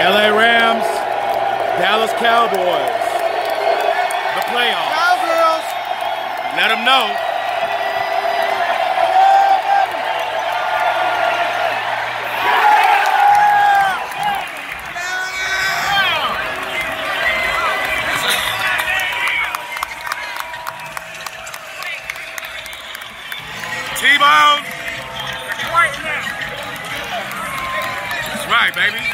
LA Rams, Dallas Cowboys. The playoffs. Cowgirls. Let them know. T-Bone. That's right, baby.